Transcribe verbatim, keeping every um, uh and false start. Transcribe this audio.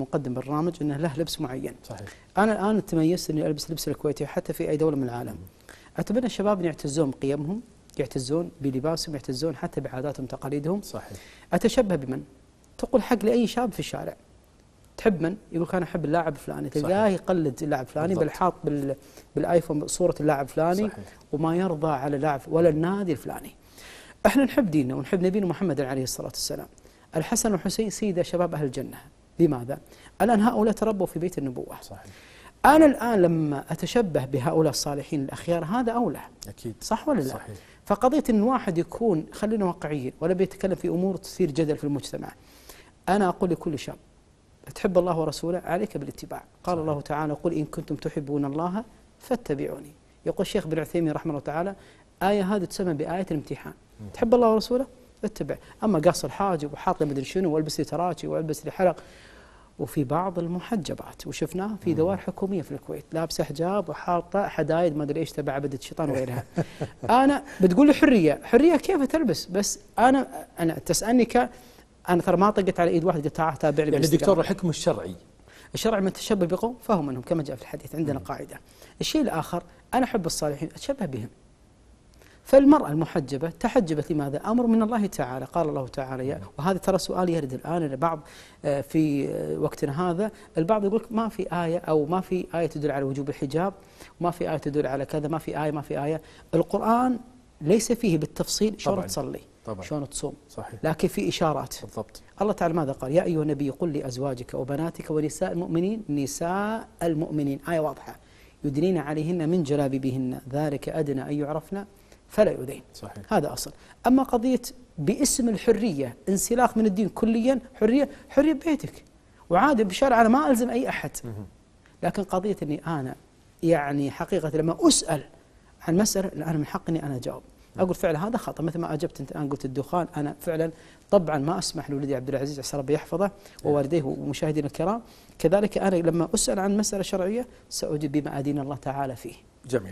مقدم برنامج أنه له لبس معين. صحيح. أنا الآن تميزت أني ألبس لبس الكويتي حتى في أي دولة من العالم. أتمنى الشباب يعتزون بقيمهم، يعتزون بلباسهم، يعتزون حتى بعاداتهم وتقاليدهم. صحيح. أتشبه بمن؟ تقول حق لأي شاب في الشارع، تحب من؟ يقول أنا أحب اللاعب الفلاني، تلقاه يقلد اللاعب الفلاني، بل حاط بال بالايفون صورة اللاعب الفلاني. صحيح. وما يرضى على لاعب ولا النادي الفلاني. احنا نحب ديننا ونحب نبينا محمد عليه الصلاة والسلام. الحسن والحسين سيد شباب أهل الجنة. لماذا؟ الآن هؤلاء تربوا في بيت النبوة. صحيح. أنا الآن لما أتشبه بهؤلاء الصالحين الأخيار هذا أولى. أكيد. صح ولا لا؟ صحيح. فقضية أن واحد يكون، خلينا واقعيين ولا بيتكلم في أمور تثير جدل في المجتمع. أنا أقول لكل شاب تحب الله ورسوله عليك بالاتباع. قال الله تعالى قل إن كنتم تحبون الله فاتبعوني. يقول الشيخ بن عثيمين رحمه الله تعالى آية هذه تسمى بآية الامتحان. تحب الله ورسوله اتبع. أما قاص الحاجب وحاط لي مدري شنو والبس لي تراتشي والبس لي حلق. وفي بعض المحجبات وشفناه في دوائر حكومية في الكويت لابسه حجاب وحاطه حدايد ما ادري ايش تبع عبده الشيطان وغيرها. انا بتقول لي حريه، حريه كيف تلبس؟ بس انا انا تسالني ك انا ترى ما طقت على ايد واحد قلت تعال تابع لي. يعني دكتور الحكم الشرعي الشرع من تشبه بقوم فهو منهم كما جاء في الحديث. عندنا مم. قاعده. الشيء الاخر انا احب الصالحين اتشبه بهم. فالمرأة المحجبة تحجبت لماذا؟ أمر من الله تعالى. قال الله تعالى، وهذا ترى سؤال يرد الآن البعض في وقتنا هذا، البعض يقول ما في آية أو ما في آية تدل على وجوب الحجاب، وما في آية تدل على كذا، ما في آية ما في آية. القرآن ليس فيه بالتفصيل شلون تصلي، شلون تصوم. صحيح. لكن في إشارات. بالضبط. الله تعالى ماذا قال؟ يا أيها النبي قل لأزواجك وبناتك ونساء المؤمنين، نساء المؤمنين، آية واضحة، يدنين عليهن من جلابيبهن ذلك أدنى أن يعرفن فلا يؤذين. صحيح. هذا أصل. أما قضية باسم الحرية انسلاخ من الدين كليا، حرية حرية ببيتك وعادي بالشارع، أنا ما ألزم أي أحد. لكن قضية أني أنا يعني حقيقة لما أسأل عن مسألة أنا من حقي أني أنا أجاوب. أقول فعلا هذا خطأ، مثل ما أجبت أنت الآن قلت الدخان، أنا فعلا طبعا ما أسمح لولدي عبد العزيز عسى ربي يحفظه ووالديه ومشاهدينا الكرام. كذلك أنا لما أسأل عن مسألة شرعية سأجيب بما أدين الله تعالى فيه. جميل.